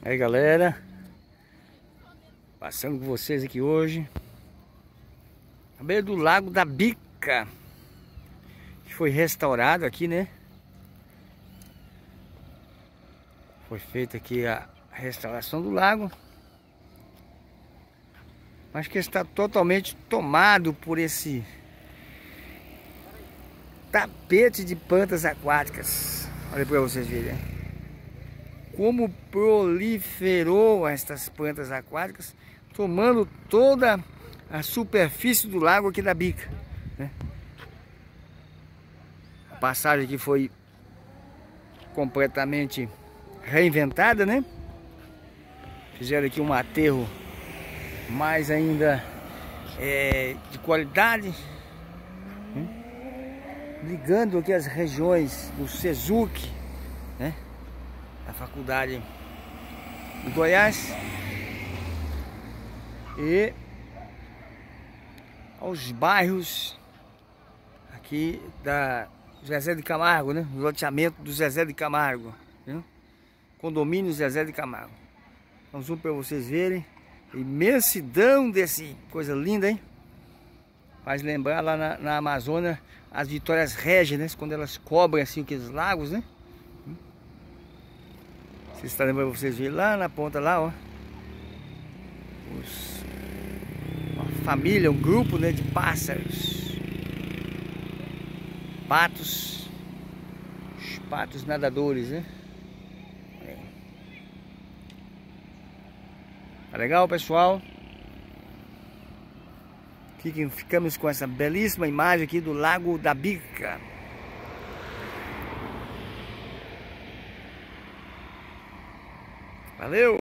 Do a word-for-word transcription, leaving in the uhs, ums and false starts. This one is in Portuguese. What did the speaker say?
Aí galera, passando com vocês aqui hoje, à beira do Lago da Bica, que foi restaurado aqui, né? Foi feita aqui a restauração do lago, mas que está totalmente tomado por esse tapete de plantas aquáticas. Olha para vocês verem como proliferou estas plantas aquáticas, tomando toda a superfície do lago aqui da Bica, né? A passagem aqui foi completamente reinventada, né? Fizeram aqui um aterro mais ainda é, de qualidade, né? Ligando aqui as regiões do SESUC, né? Da faculdade de Goiás e aos bairros aqui da Zezé de Camargo, né? O loteamento do Zezé de Camargo, né? Condomínio Zezé de Camargo. Então, zoom para vocês verem a imensidão desse coisa linda, hein? Faz lembrar lá na, na Amazônia as Vitórias Régias, né? Quando elas cobrem assim aqueles lagos, né? Vocês estão lembrando para vocês verem lá na ponta lá, ó. Os, uma família, um grupo, né, de pássaros. Patos. Os patos nadadores, né? Tá legal, pessoal? Fiquem, ficamos com essa belíssima imagem aqui do Lago da Bica. Valeu!